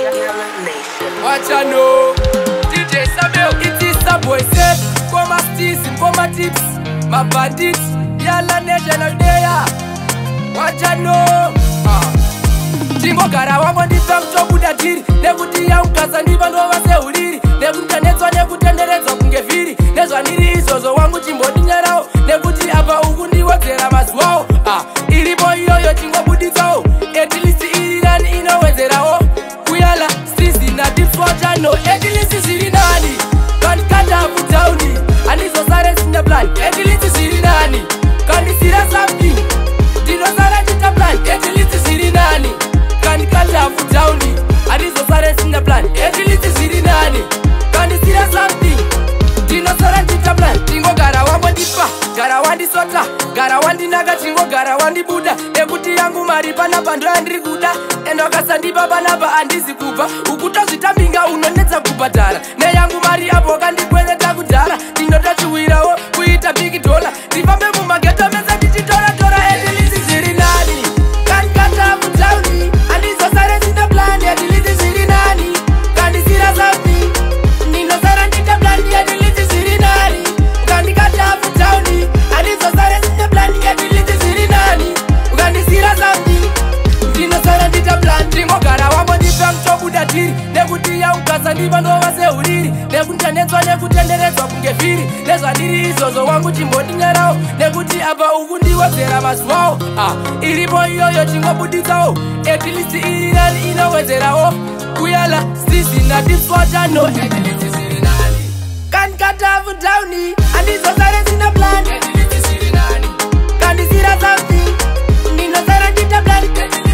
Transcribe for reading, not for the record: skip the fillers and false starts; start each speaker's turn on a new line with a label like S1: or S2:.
S1: Wacha no DJ Samuel, it is the boy said Koma stis, koma tips My bandits, yala national day Wacha no Tingo gara wango ndipa mchobuda tiri Nekuti ya mkasa ndipa ndo wase uriri Nekuti netwa nekutenderezwa kungefiri Nezwa niri izozo wangu chimbo dinyarao Nekuti hapa ukundi wazera maswao Ilipo yoyo tingo budizao Etilisi irirani inawezerao Kuyala, stisi na tips wacha no Etilisi zirinani Kanikata hapu tauni Anizo sare sinda plan Etilisi zirinani Kanisira something Dino sare jita plan Etilisi zirinani Kanikata hapu tauni Anizo sare sinda plan Etilisi zirinani Kanisira something Dino sare jita plan Tingo gara wango dipa Gara wandi sota Gara wandi naga tingo gara wandi buda Ekuti yangu maripa na bando andri guda Endo kasa ndiba banaba andizi kupa Ukuta zitambinga unonetza kupatara Ne yangu mari hapo kandi kwenye takudara Tinota chuwirao kuita bigi dola Rivambe mumageta meza tititora tora Etilisi ziri nani Kanikata hapu tauni Andizo sare zina plan Etilisi ziri nani Kanisira zambi Nino sare njita plan Etilisi ziri nani Kanikata hapu tauni Andizo sare zina plan Etilisi ziri nani Kanisira zambi Nino sare njita plan Tingo gara wambo nipa mchobuda tiri Nekuti ya ukasa ndiba ndo wase uriri Nekutenezwa nekutenderezwa kungefiri Nezwa niri izozo wangu chimbo dinyarao Nekuti hapa ukundi wazera maswao Ilipo yoyo chingo budizao Etilisi irirani inawezerao Kuyala, stisi na diswacha no Etilisi zirinani Kanikata hafu tauni Andizo sare zina plan Etilisi zirinani Kanisira something Nino sare njita plan